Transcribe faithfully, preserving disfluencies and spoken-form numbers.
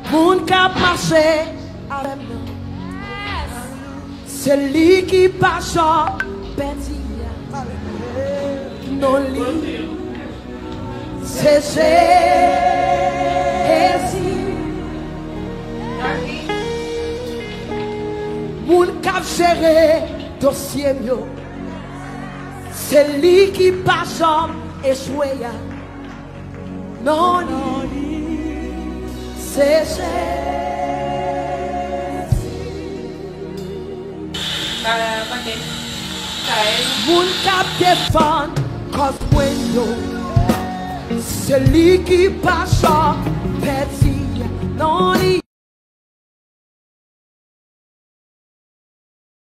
Moun kap marché avec nous. C'est lui qui passe petit. Non li. C'est Jésus. Moun kap géré dossier mieux. C'est lui qui passe échoué. Non li. C'est Moun kap défend cause when yo c'est lui qui passe petit non li